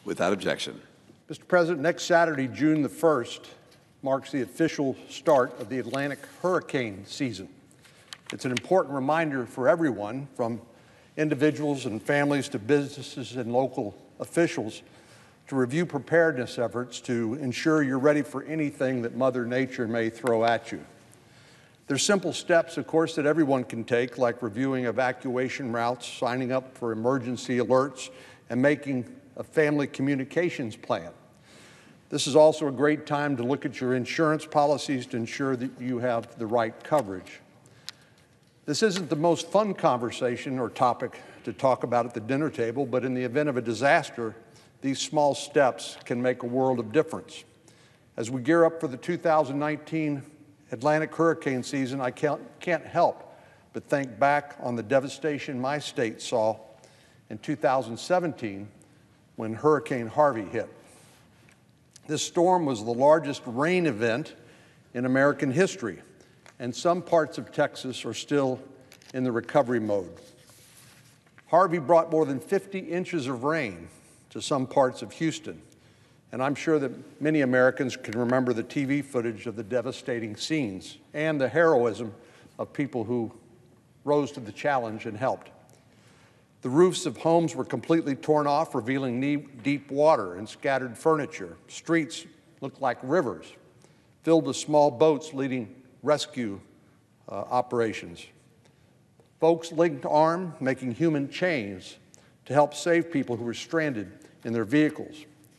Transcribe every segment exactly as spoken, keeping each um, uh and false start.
Without objection. Mister President, next Saturday, June the first, marks the official start of the Atlantic hurricane season. It's an important reminder for everyone, from individuals and families to businesses and local officials, to review preparedness efforts to ensure you're ready for anything that Mother Nature may throw at you. There's simple steps, of course, that everyone can take, like reviewing evacuation routes, signing up for emergency alerts, and making a family communications plan. This is also a great time to look at your insurance policies to ensure that you have the right coverage. This isn't the most fun conversation or topic to talk about at the dinner table, but in the event of a disaster, these small steps can make a world of difference. As we gear up for the two thousand nineteen Atlantic hurricane season, I can't, can't help but think back on the devastation my state saw in two thousand seventeen when Hurricane Harvey hit. This storm was the largest rain event in American history, and some parts of Texas are still in the recovery mode. Harvey brought more than fifty inches of rain to some parts of Houston, and I'm sure that many Americans can remember the T V footage of the devastating scenes and the heroism of people who rose to the challenge and helped. The roofs of homes were completely torn off, revealing knee-deep water and scattered furniture. Streets looked like rivers, filled with small boats leading rescue uh, operations. Folks linked arms, making human chains to help save people who were stranded in their vehicles.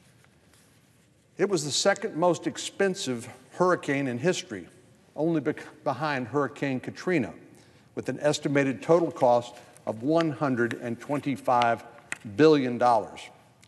It was the second most expensive hurricane in history, only be behind Hurricane Katrina, with an estimated total cost of one hundred twenty-five billion dollars.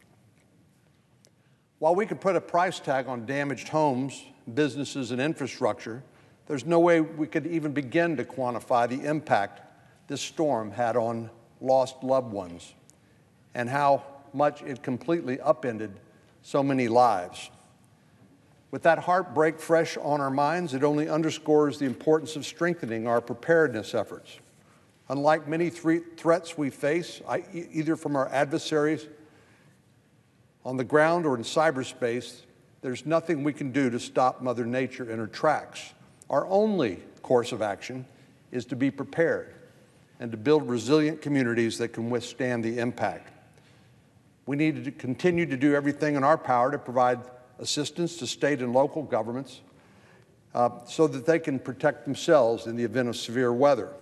While we could put a price tag on damaged homes, businesses, and infrastructure, there's no way we could even begin to quantify the impact this storm had on lost loved ones and how much it completely upended so many lives. With that heartbreak fresh on our minds, it only underscores the importance of strengthening our preparedness efforts. Unlike many threats we face, either from our adversaries on the ground or in cyberspace, there's nothing we can do to stop Mother Nature in her tracks. Our only course of action is to be prepared and to build resilient communities that can withstand the impact. We need to continue to do everything in our power to provide assistance to state and local governments uh, so that they can protect themselves in the event of severe weather.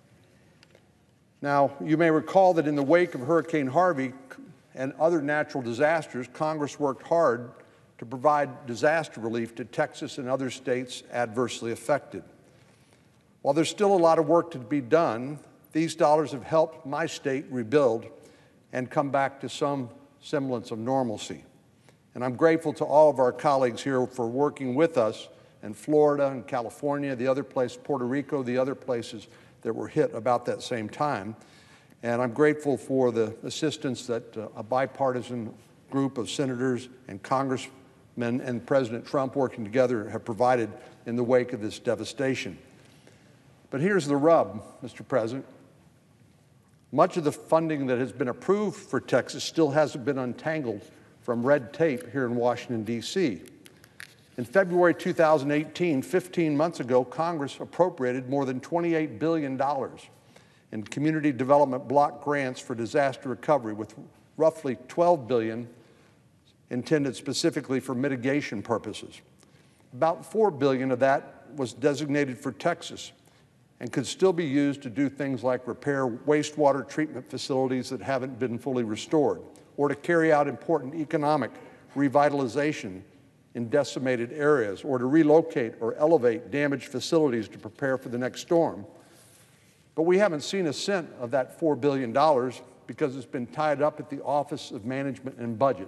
Now, you may recall that in the wake of Hurricane Harvey and other natural disasters, Congress worked hard to provide disaster relief to Texas and other states adversely affected. While there's still a lot of work to be done, these dollars have helped my state rebuild and come back to some semblance of normalcy. And I'm grateful to all of our colleagues here for working with us in Florida and California, the other place, Puerto Rico, the other places that were hit about that same time. And I'm grateful for the assistance that uh, a bipartisan group of senators and congressmen and President Trump working together have provided in the wake of this devastation. But here's the rub, Mister President. Much of the funding that has been approved for Texas still hasn't been untangled from red tape here in Washington, D C In February two thousand eighteen, fifteen months ago, Congress appropriated more than twenty-eight billion dollars in community development block grants for disaster recovery, with roughly twelve billion dollars intended specifically for mitigation purposes. About four billion dollars of that was designated for Texas and could still be used to do things like repair wastewater treatment facilities that haven't been fully restored, or to carry out important economic revitalization in decimated areas, or to relocate or elevate damaged facilities to prepare for the next storm. But we haven't seen a cent of that four billion dollars because it's been tied up at the Office of Management and Budget.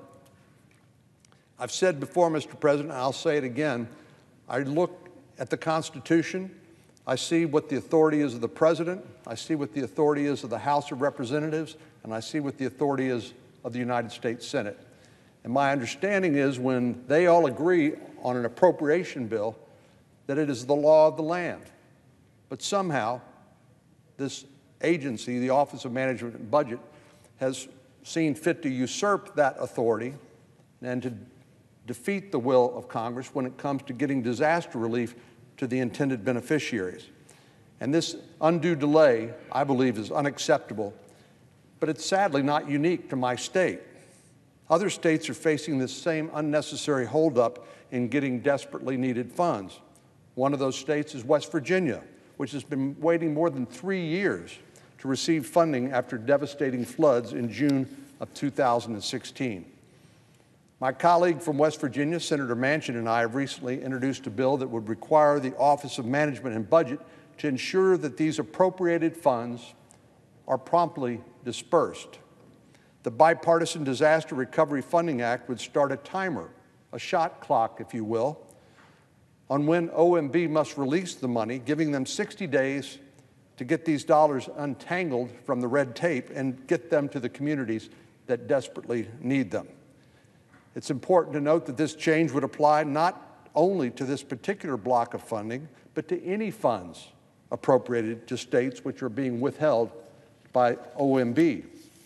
I've said before, Mister President, and I'll say it again, I look at the Constitution, I see what the authority is of the President, I see what the authority is of the House of Representatives, and I see what the authority is of the United States Senate. And my understanding is when they all agree on an appropriation bill, that it is the law of the land. But somehow, this agency, the Office of Management and Budget, has seen fit to usurp that authority and to defeat the will of Congress when it comes to getting disaster relief to the intended beneficiaries. And this undue delay, I believe, is unacceptable, but it's sadly not unique to my state. Other states are facing this same unnecessary holdup in getting desperately needed funds. One of those states is West Virginia, which has been waiting more than three years to receive funding after devastating floods in June of two thousand sixteen. My colleague from West Virginia, Senator Manchin, and I have recently introduced a bill that would require the Office of Management and Budget to ensure that these appropriated funds are promptly dispersed. The Bipartisan Disaster Recovery Funding Act would start a timer, a shot clock, if you will, on when O M B must release the money, giving them sixty days to get these dollars untangled from the red tape and get them to the communities that desperately need them. It's important to note that this change would apply not only to this particular block of funding, but to any funds appropriated to states which are being withheld by O M B.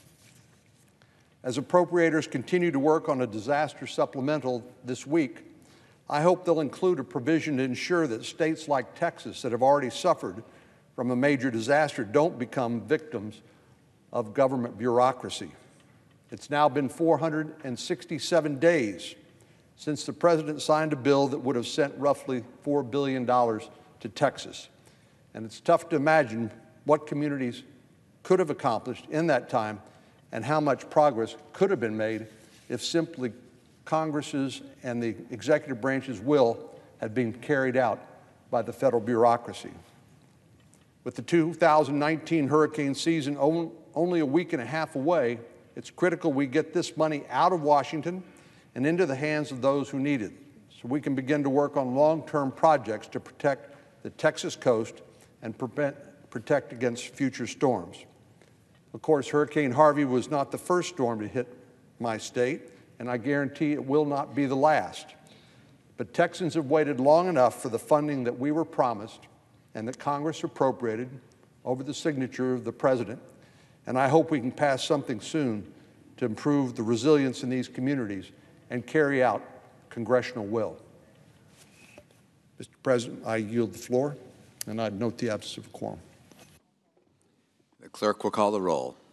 As appropriators continue to work on a disaster supplemental this week, I hope they'll include a provision to ensure that states like Texas that have already suffered from a major disaster don't become victims of government bureaucracy. It's now been four hundred sixty-seven days since the President signed a bill that would have sent roughly four billion dollars to Texas. And it's tough to imagine what communities could have accomplished in that time and how much progress could have been made if simply Congress's and the executive branch's will had been carried out by the federal bureaucracy. With the two thousand nineteen hurricane season only a week and a half away, it's critical we get this money out of Washington and into the hands of those who need it, so we can begin to work on long-term projects to protect the Texas coast and prevent, protect against future storms. Of course, Hurricane Harvey was not the first storm to hit my state, and I guarantee it will not be the last. But Texans have waited long enough for the funding that we were promised and that Congress appropriated over the signature of the President, and I hope we can pass something soon to improve the resilience in these communities and carry out congressional will. Mister President, I yield the floor, and I'd note the absence of a quorum. The clerk will call the roll.